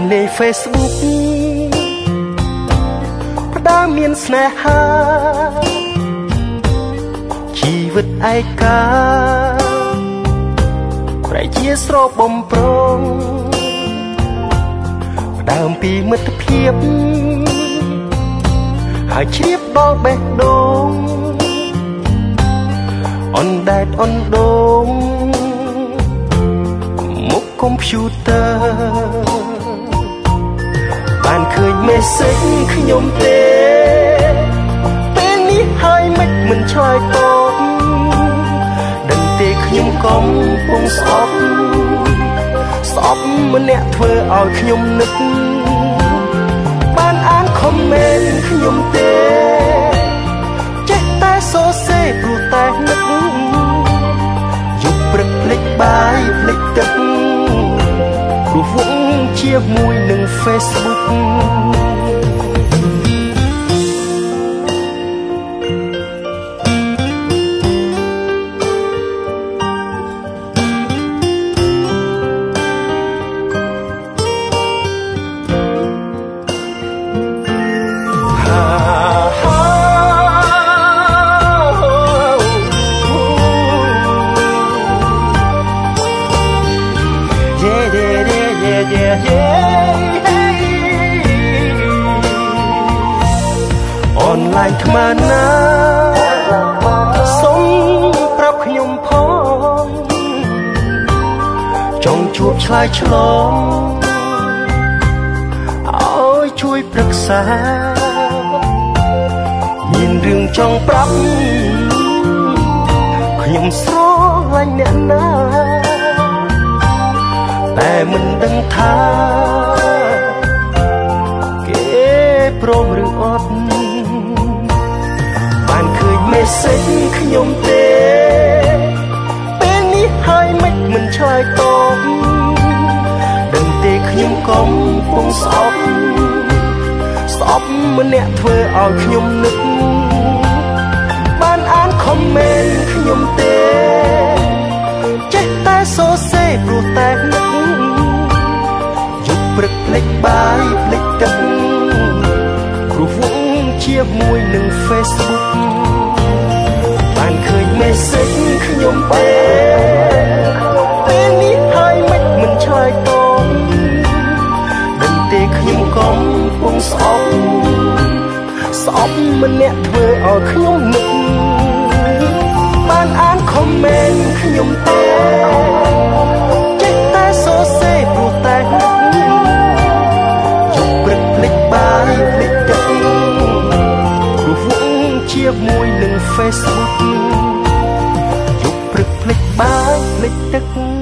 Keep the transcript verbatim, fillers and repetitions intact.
លេ Facebook ផ្ដើមមានស្នេហាជីវិតឯកាប្រែជាស្រោបបំប្រងផ្ដើមពីមិត្តភាពហើយជ្រាបដល់បេះដូងអនដែតអនដូងមុខកុំព្យូទ័របានឃើញមេសេចខ្ញុំទេពេលនេះហើយមិនមិនឆ្លើយតបដឹងទេខ្ញុំកំពុងស្អប់ស្អប់ម្នាក់ធ្វើឲ្យខ្ញុំនឹកបានអានខមមិនខ្ញុំទេចេះតែសរសេរព្រោះតែនឹកយប់ព្រឹកភ្លេចបាយភ្លេចទឹកព្រោះវងជាមួយនឹង Facebook អនឡាញថ្មណាសុំប្រាប់ខ្ញុំផងចង់ជួបឆ្លើយឆ្លងឲ្យជួយប្រឹក្សាមានរឿងចង់ប្រាប់ខ្ញុំស្រឡាញ់អ្នកណាតែមិនដឹងថាគេព្រមឬអត់បានឃើញមេសេចខ្ញុំទេពេលនេះហើយមិនមិនឆ្លើយតបដឹងទេខ្ញុំកំពុងស្អប់ស្អប់ម្នាក់ធ្វើឲ្យខ្ញុំនឹកបានអានខមមិនខ្ញុំទេចេះតែសរសេរព្រោះតែនឹកយប់ព្រឹកភ្លេចបាយភ្លេចទឹកព្រោះវងជាមួយនឹង Facebook បានឃើញមេសេចខ្ញុំទេពេលនេះហើយមិនមិនឆ្លើយតបដឹងទេខ្ញុំកំពុងស្អប់ស្អប់ម្នាក់ធ្វើឲ្យខ្ញុំនឹកបានអានខមមិនខ្ញុំទេចេះតែសរសេរព្រោះតែនឹកយប់ព្រឹកភ្លេចបាយភ្លេចទឹកព្រោះវងជាមួយនឹង Facebook យប់ព្រឹកភ្លេចបាយភ្លេចទឹក